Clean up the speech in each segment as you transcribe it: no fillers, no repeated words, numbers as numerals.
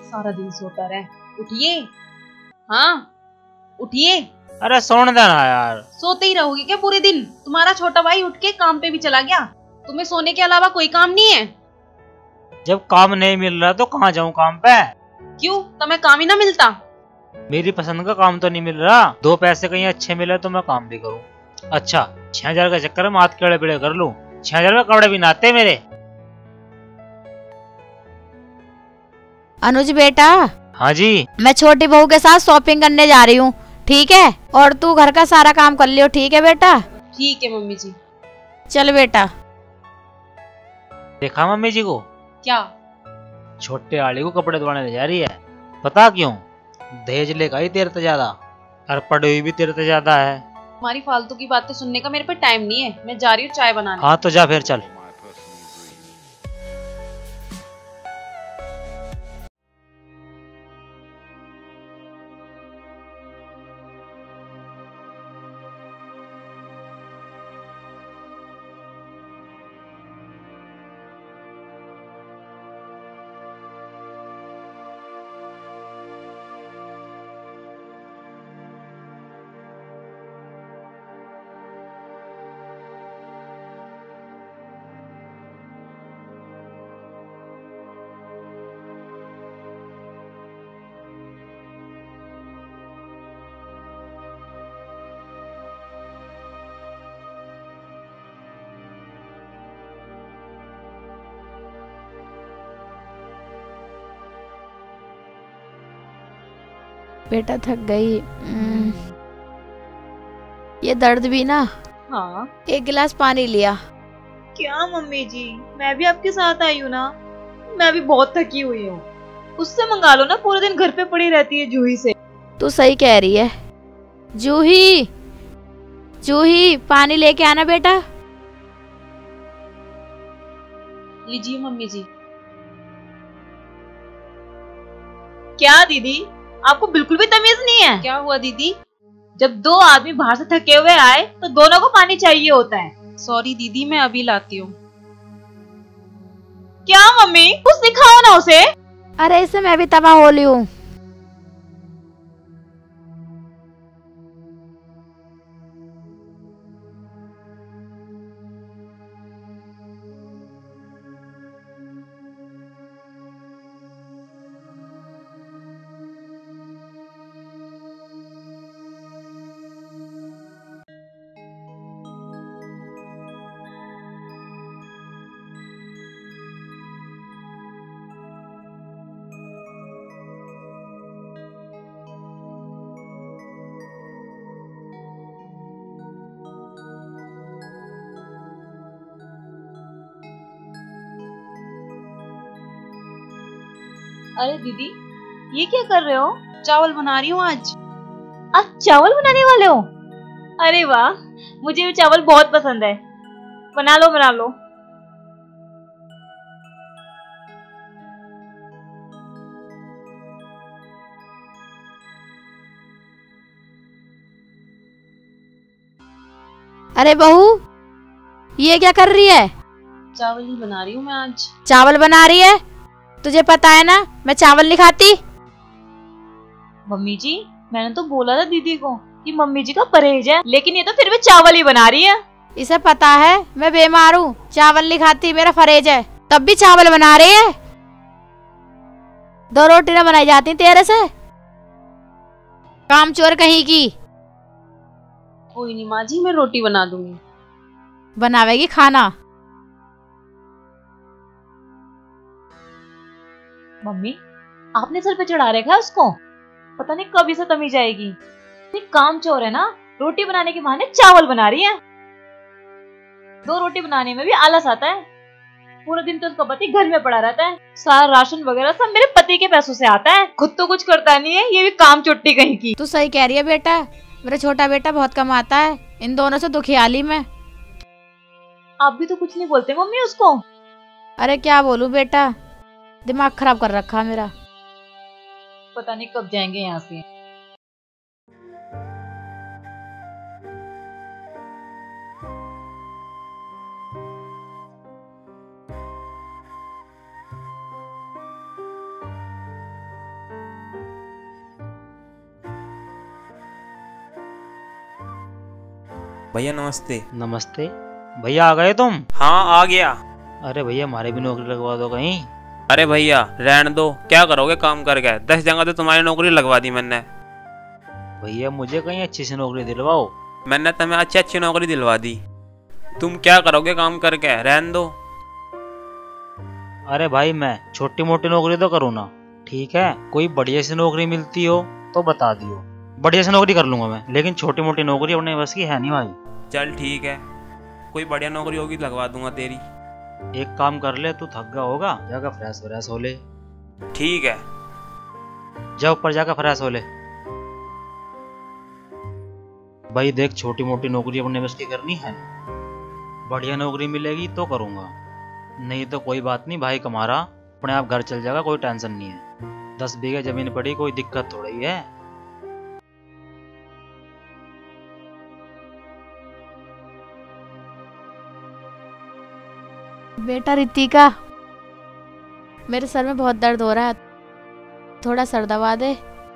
सारा दिन सोता रहे। उठिए, हाँ उठिए। अरे सोने देना यार। सोते ही रहोगे क्या पूरे दिन? तुम्हारा छोटा भाई उठ के काम पे भी चला गया, तुम्हें सोने के अलावा कोई काम नहीं है? जब काम नहीं मिल रहा तो कहाँ जाऊँ काम पे? क्यों, तुम्हें काम ही ना मिलता? मेरी पसंद का काम तो नहीं मिल रहा। 2 पैसे कहीं अच्छे मिले तो मैं काम भी करूँ। अच्छा 6,000 का चक्कर में हाथ केड़े बेड़े कर लूँ। 6,000 में कपड़े भी नाते मेरे। अनुज बेटा। हाँ जी। मैं छोटी बहू के साथ शॉपिंग करने जा रही हूँ, ठीक है? और तू घर का सारा काम कर लियो, ठीक है बेटा? ठीक है मम्मी जी। चल बेटा। देखा मम्मी जी को? क्या? छोटे आली को कपड़े धोने ले जा रही है। पता क्यों? दहेज लेगा ही तेरे से ज्यादा और पढ़ी हुई भी तेरे से ज्यादा है। तुम्हारी फालतू की बातें सुनने का मेरे पे टाइम नहीं है, मैं जा रही हूँ चाय बनाने। हाँ तो जा फिर चल। बेटा थक गई। ये दर्द भी ना। हाँ। 1 गिलास पानी लिया। क्या मम्मी जी, मैं भी आपके साथ आई हूँ ना, मैं भी बहुत थकी हुई हूँ। उससे मंगा लो ना, पूरे दिन घर पे पड़ी रहती है जूही से। तू सही कह रही है। जूही, जूही पानी लेके आना बेटा। लीजिए मम्मी जी। क्या दीदी, आपको बिल्कुल भी तमीज नहीं है? क्या हुआ दीदी? जब 2 आदमी बाहर से थके हुए आए तो दोनों को पानी चाहिए होता है। सॉरी दीदी, मैं अभी लाती हूँ। क्या मम्मी, कुछ सिखाओ ना उसे। अरे इससे मैं भी तबाह हो ली हूँ। अरे दीदी, ये क्या कर रहे हो? चावल बना रही हूँ आज। आज चावल बनाने वाले हो? अरे वाह, मुझे भी चावल बहुत पसंद है। बना लो बना लो। अरे बहू, ये क्या कर रही है? चावल ही बना रही हूँ मैं आज। चावल बना रही है? तुझे पता है ना मैं चावल नहीं खाती। मम्मी जी, मैंने तो बोला था दीदी को कि मम्मी जी का परहेज है, लेकिन ये तो फिर भी चावल ही बना रही है। इसे पता है मैं बीमार हूँ, चावल नहीं खाती, मेरा परहेज है, तब भी चावल बना रही है। 2 रोटी ना बनाई जाती तेरे से, काम चोर कहीं की। कोई नहीं माँ जी, मैं रोटी बना दूंगी। बनावेगी खाना? मम्मी, आपने सर पे चढ़ा रखा है उसको, पता नहीं कब इसे तमीज आएगी। ये काम चोर है ना, रोटी बनाने के बहाने चावल बना रही है। 2 रोटी बनाने में भी आलस आता है। पूरा दिन तो उसका पति घर में पड़ा रहता है, सारा राशन वगैरह सब मेरे पति के पैसों से आता है, खुद तो कुछ करता नहीं है, ये भी काम चुट्टी कहीं की। तू सही कह रही है बेटा, मेरा छोटा बेटा बहुत कमाता है, इन दोनों से दुखियाली में। आप भी तो कुछ नहीं बोलते मम्मी उसको। अरे क्या बोलूं बेटा, दिमाग खराब कर रखा मेरा। पता नहीं कब जाएंगे यहाँ से। भैया नमस्ते। नमस्ते भैया, आ गए तुम? हाँ आ गया। अरे भैया हमारे भी नौकरी लगवा दो कहीं। अरे भैया रहने दो, क्या करोगे काम करके? 10 जगह तो तुम्हारी नौकरी लगवा दी मैंने। भैया मुझे कहीं अच्छी सी नौकरी दिलवाओ। मैंने तुम्हें अच्छी अच्छी नौकरी दिलवा दी, तुम क्या करोगे काम करके? रहने दो। अरे भाई मैं छोटी मोटी नौकरी तो करूँ ना, ठीक है? कोई बढ़िया सी नौकरी मिलती हो तो बता दियो, बढ़िया सी नौकरी कर लूंगा मैं, लेकिन छोटी मोटी नौकरी अपने बस की है नहीं भाई। चल ठीक है, कोई बढ़िया नौकरी होगी तो लगवा दूंगा तेरी। एक काम कर ले, तू थक गया होगा, जाकर फ्रेश व्रेश हो ले। ठीक है। जा ऊपर जाकर फ्रेश हो ले। भाई देख, छोटी मोटी नौकरी अपने बस की करनी है, बढ़िया नौकरी मिलेगी तो करूंगा, नहीं तो कोई बात नहीं, भाई कमारा अपने आप घर चल जाएगा, कोई टेंशन नहीं है। 10 बीघे जमीन पड़ी, कोई दिक्कत थोड़ी है। बेटा रितिका, मेरे सर में बहुत दर्द हो रहा है, थोड़ा सर दबा दे।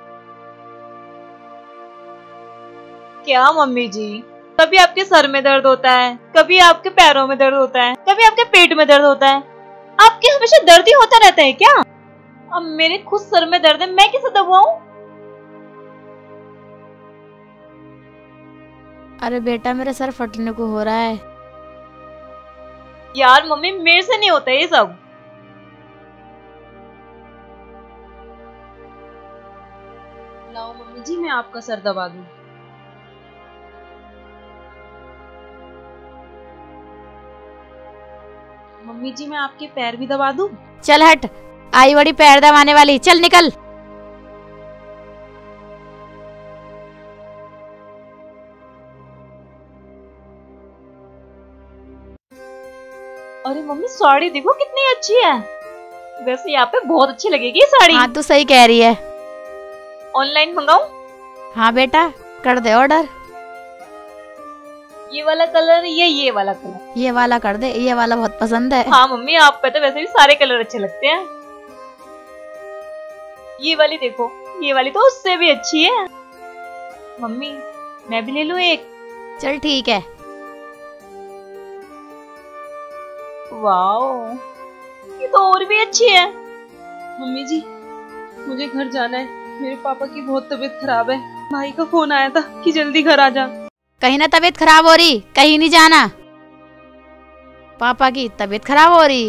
क्या मम्मी जी, कभी आपके सर में दर्द होता है, कभी आपके पैरों में दर्द होता है, कभी आपके पेट में दर्द होता है, आपके हमेशा दर्द ही होता रहता है क्या? अब मेरे खुद सर में दर्द है, मैं कैसे दबाऊं? अरे बेटा मेरा सर फटने को हो रहा है। यार मम्मी, मेरे से नहीं होता ये सब। लाओ मम्मी जी, मैं आपका सर दबा दूं। मम्मी जी मैं आपके पैर भी दबा दूं? चल हट, आई बड़ी पैर दबाने वाली, चल निकल। अरे मम्मी, साड़ी देखो कितनी अच्छी है, वैसे यहाँ पे बहुत अच्छी लगेगी ये साड़ी। हाँ तू सही कह रही है। ऑनलाइन मंगाऊं? हाँ बेटा कर दे ऑर्डर। ये वाला कलर या ये वाला कलर? ये वाला कर दे, ये वाला बहुत पसंद है। हाँ मम्मी, आप पे तो वैसे भी सारे कलर अच्छे लगते हैं। ये वाली देखो, ये वाली तो उससे भी अच्छी है। मम्मी मैं भी ले लूं एक? चल ठीक है। वाओ, ये तो और भी अच्छी है। मम्मी जी मुझे घर जाना है, मेरे पापा की बहुत तबीयत खराब है, भाई का फोन आया था कि जल्दी घर आ जा। कहीं ना तबीयत खराब हो रही, कहीं नहीं जाना। पापा की तबीयत खराब हो रही।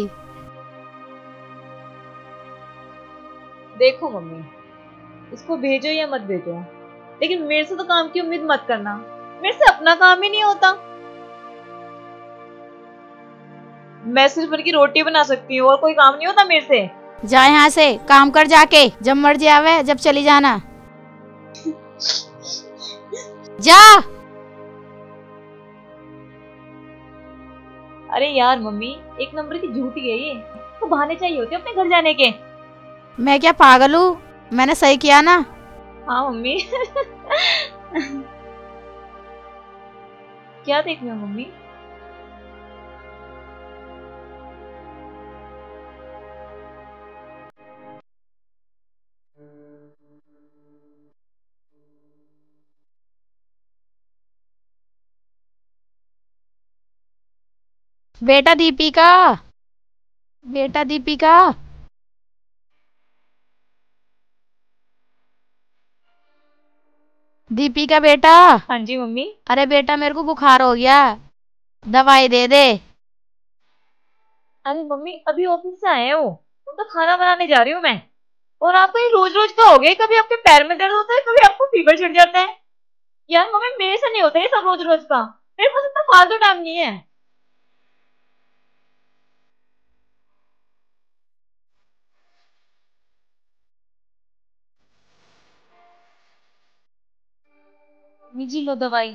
देखो मम्मी, इसको भेजो या मत भेजो, लेकिन मेरे से तो काम की उम्मीद मत करना, मेरे से अपना काम ही नहीं होता। मैं सिर्फ भर की रोटी बना सकती हूँ और कोई काम नहीं होता मेरे से। जा यहाँ से, काम कर जाके, जब मर्जी आवे जब चली जाना। जा। अरे यार मम्मी, एक नंबर की झूठी है ये, तो बहाने चाहिए होते अपने घर जाने के। मैं क्या पागल हूँ, मैंने सही किया ना। हाँ मम्मी। क्या देख रहे हो मम्मी? बेटा दीपिका, बेटा दीपिका। दीपिका बेटा। हाँ जी मम्मी। अरे बेटा मेरे को बुखार हो गया, दवाई दे दे। अरे मम्मी, अभी ऑफिस से आए हो, तुम तो खाना बनाने जा रही हूँ मैं, और आपको ये रोज रोज का हो गया, कभी आपके पैर में दर्द होता है, कभी आपको फीवर चढ़ जाता है। यार मम्मी, मेरे से नहीं होता ये सब रोज रोज का, मेरे पास इतना फालतू टाइम नहीं है। मम्मी जी लो दवाई।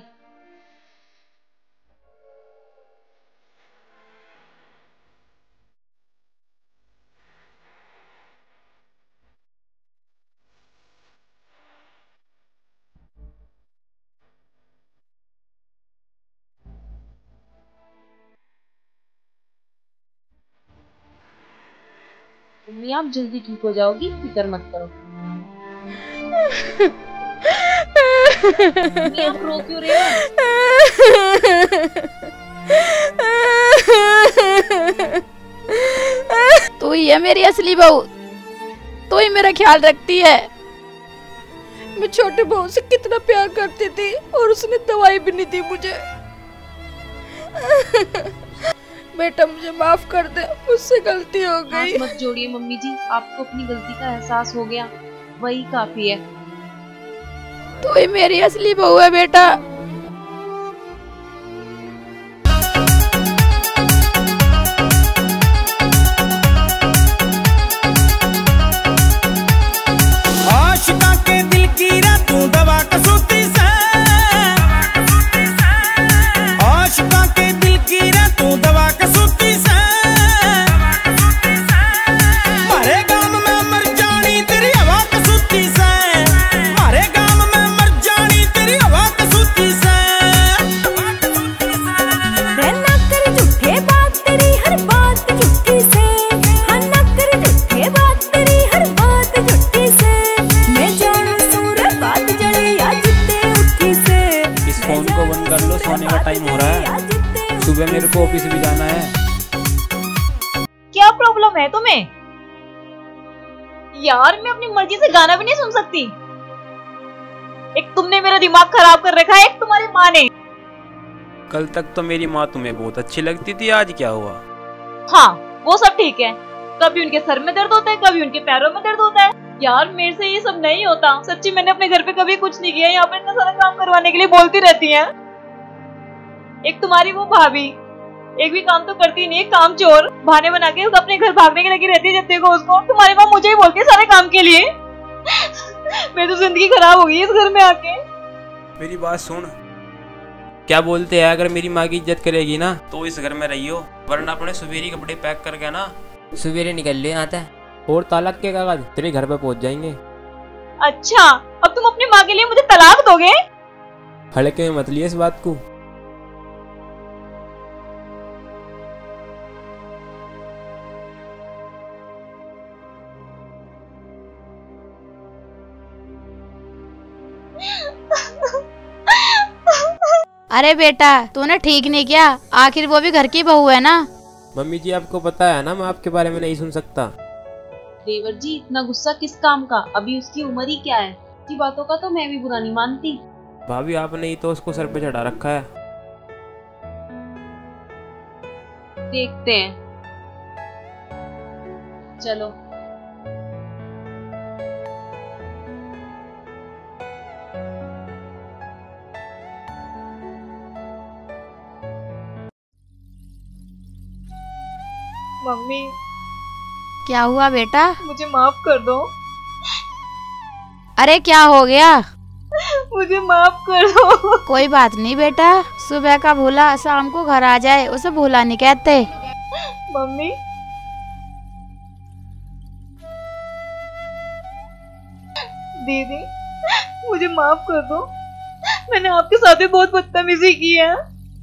मम्मी आप जल्दी ठीक हो जाओगी, फिक्र मत करो। मम्मी आप रो क्यों रहे हो? तू ही है मेरी असली बहू, तू ही मेरा ख्याल रखती है। मैं छोटे बहू से कितना प्यार करती थी और उसने दवाई भी नहीं दी मुझे। बेटा मुझे माफ कर दे, मुझसे गलती हो गई। हाथ मत जोड़िए मम्मी जी, आपको अपनी गलती का एहसास हो गया, वही काफी है। तू ही मेरी असली बहू है बेटा। आशिका के दिल की रातों दवा कसूती से, आशिका के दिल की रातों दवा कसूती से, मारे गाम में मर जानी तेरी हवा कसूती से, मारे गाम में मर जानी तेरी हवा कसूती से। ना कर झूठे बात तेरी हर बात झूठी से, हाँ ना कर झूठे बात तेरी हर बात झूठी से, मैं जानू सूर बात जले या जितने उठी से। इस फोन को बंद कर लो, सोने का टाइम हो रहा है, सुबह मेरे को ऑफिस भी जाना है। क्या प्रॉब्लम है तुम्हें? यार मैं अपनी मर्जी से गाना भी नहीं सुन सकती। एक तुमने मेरा दिमाग खराब कर रखा है, एक तुम्हारी माँ ने। कल तक तो मेरी माँ तुम्हें बहुत अच्छी लगती थी, आज क्या हुआ? हाँ वो सब ठीक है, कभी उनके सर में दर्द होता है, कभी उनके पैरों में दर्द होता है। यार मेरे से ये सब नहीं होता, सच्ची मैंने अपने घर पे कभी कुछ नहीं किया, यहाँ पे इतना सारा काम करवाने के लिए बोलती रहती हैं। एक तुम्हारी वो भाभी एक भी काम तो करती नहीं है, काम चोर, बहाने बना के अपने घर भागने के लगी रहती है जब देखो उसको। तुम्हारी माँ मुझे ही बोलती है सारे काम के लिए। मेरी तो जिंदगी खराब हो गई इस घर में आके। मेरी बात सुन, क्या बोलते हैं, अगर मेरी माँ की इज्जत करेगी ना तो इस घर में रहियो, वरना अपने सवेरे कपड़े पैक करके ना सवेरे निकल ले आता है। और तालाक के कागज तेरे घर पे पहुंच जाएंगे। अच्छा अब तुम अपनी माँ के लिए मुझे तलाक दोगे? हल्के में मत लिए इस बात को। अरे बेटा तूने ठीक नहीं किया, आखिर वो भी घर की बहू है ना। मम्मी जी आपको पता है ना मैं आपके बारे में नहीं सुन सकता। देवर जी इतना गुस्सा किस काम का, अभी उसकी उम्र ही क्या है। उसकी बातों का तो मैं भी बुरा नहीं मानती। भाभी आपने ही तो उसको सर पे चढ़ा रखा है। देखते हैं, चलो। मम्मी क्या हुआ बेटा? मुझे माफ कर दो। अरे क्या हो गया? मुझे माफ कर दो। कोई बात नहीं बेटा, सुबह का भूला शाम को घर आ जाए, उसे भूला नहीं कहते। मम्मी दीदी मुझे माफ कर दो, मैंने आपके साथ भी बहुत बदतमीजी की है।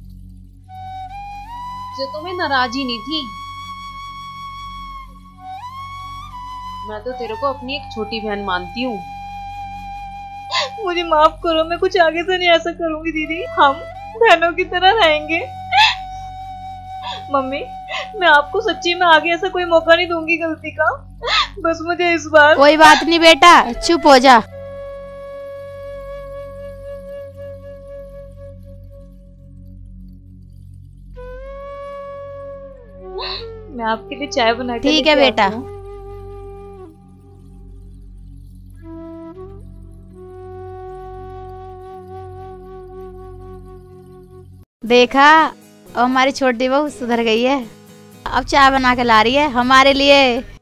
जो तुम्हें नाराजी नहीं थी, मैं तो तेरे को अपनी एक छोटी बहन मानती हूँ। मुझे माफ करो, मैं कुछ आगे से नहीं ऐसा करूंगी दीदी, हम बहनों की तरह रहेंगे। मम्मी मैं आपको सच्ची में आगे ऐसा कोई मौका नहीं दूंगी गलती का, बस मुझे इस बार। कोई बात नहीं बेटा, चुप हो जा। मैं आपके लिए चाय बना के ठीक है लेके बेटा। आती हूँ। देखा, अब हमारी छोटी बहू सुधर गई है, अब चाय बना के ला रही है हमारे लिए।